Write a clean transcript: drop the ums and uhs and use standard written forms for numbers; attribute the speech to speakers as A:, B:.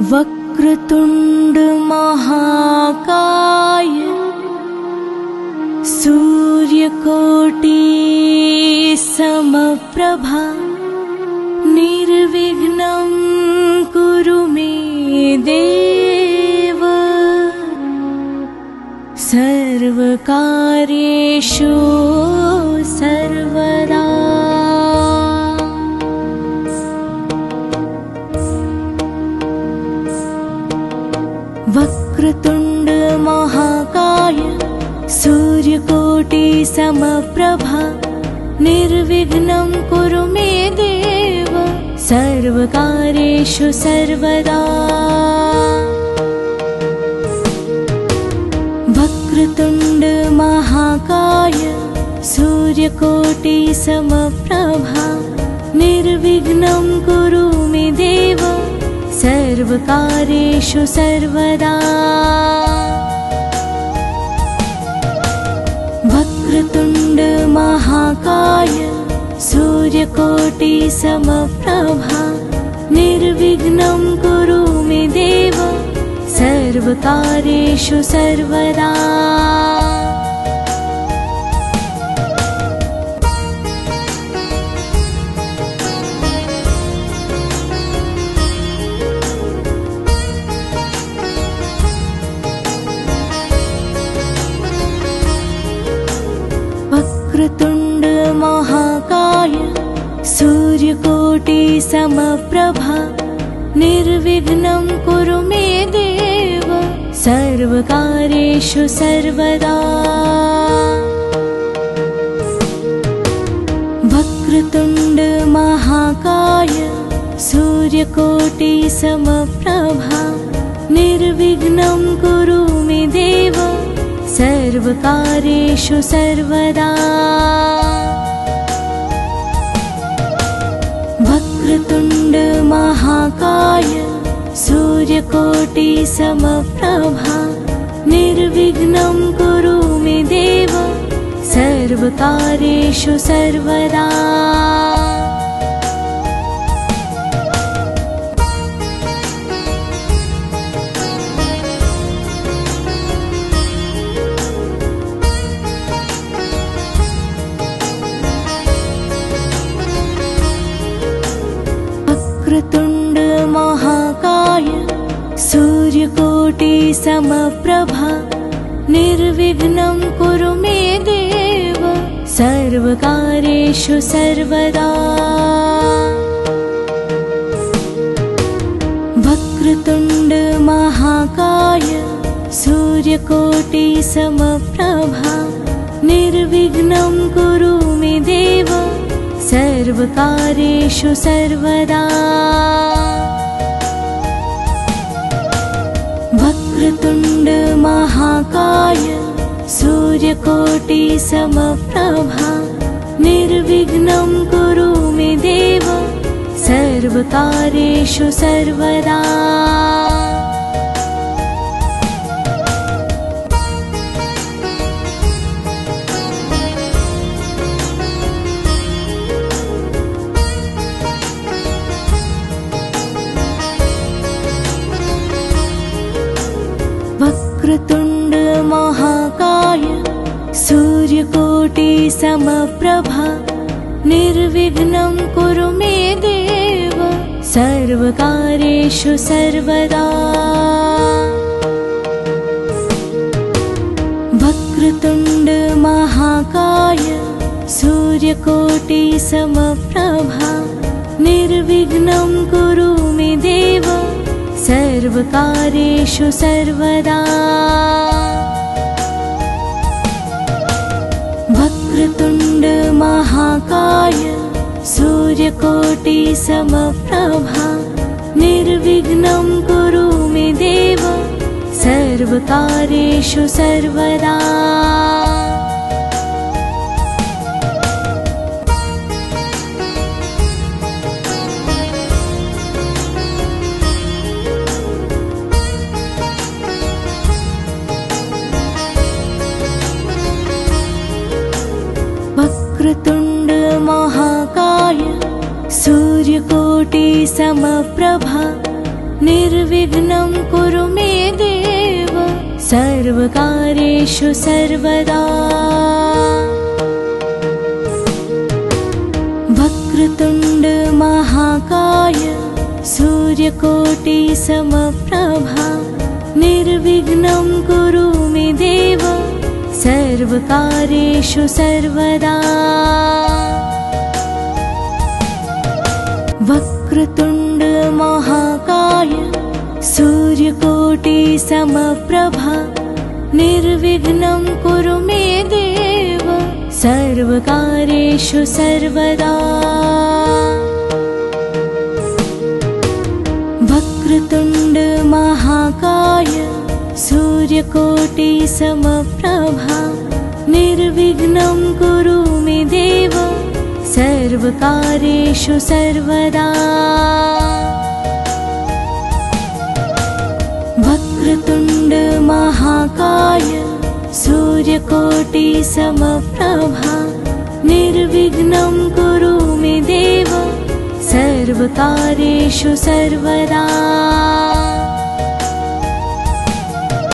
A: वक्रतुंड महाकाय सूर्यकोटि समप्रभा निर्विघ्नं कुरु मे देव सर्वकार्येषु सर्वदा। वक्रतुंड महाकाय सूर्यकोटि समप्रभा निर्विघ्नं कुरु मे देव सर्वकार्येषु सर्वदा। वक्रतुंड महाकाय सूर्यकोटि समप्रभा निर्विघ्नं कुरु मे देव सर्वकार्येषु सर्वदा। वक्रतुंड महाकाय सूर्यकोटि समप्रभा निर्विघ्नं कुरु मे देव सर्वकार्येषु सर्वदा। वक्रतुंड महाकाय सूर्यकोटि समप्रभा निर्विघ्नं कुरु मे देव सर्वकार्येषु सर्वदा। वक्रतुंड महाकाय सूर्यकोटि समप्रभा निर्विघ्नं कुरु मे देव सर्वकार्येषु सर्वदा। वक्रतुंड महाकाय सूर्यकोटि समप्रभा निर्विघ्नं कुरु मे देव सर्वकार्येषु सर्वदा। वक्रतुंड महाकाय सूर्यकोटि समप्रभा निर्विघ्नं कुरु मे देव सर्वकार्येषु सर्वदा। वक्रतुंड महाकाय सूर्यकोटि समप्रभा निर्विघ्नं कुरु मे देव सर्वकार्येषु सर्वदा। वक्रतुंड महाकाय सूर्यकोटि समप्रभा निर्विघ्नं कुरु मे देव सर्वकार्येषु सर्वदा। वक्रतुंड महाकाय सूर्यकोटि समप्रभा निर्विघ्नं कुरु मे देव सर्वकार्येषु सर्वदा। वक्रतुंड महाकाय सूर्यकोटि समप्रभा निर्विघ्नं कुरु मे देव सर्वकार्येषु सर्वदा। वक्रतुंड महाकाय सूर्यकोटि समप्रभा निर्विघ्नं कुरु मे देव सर्वकार्येषु सर्वदा। वक्रतुंड महाकाय सूर्यकोटि समप्रभा निर्विघ्नं कुरु मे देव सर्वकार्येषु सर्वदा। वक्रतुण्ड महाकाय सूर्यकोटि समप्रभा निर्विघ्नं कुरु मे देव सर्वकार्येषु सर्वदा। वक्रतुण्ड महाकाय सूर्यकोटि समप्रभा निर्विघ्नं कुरु मे देव सर्वकार्येषु सर्वदा। वक्रतुण्ड महाकाय सूर्यकोटि समप्रभा निर्विघ्नं कुरु मे देव सर्वकार्येषु सर्वदा। वक्रतुण्ड महाकाय सूर्यकोटि समप्रभा निर्विघ्नं कुरु मे देव सर्वकार्येषु सर्वदा।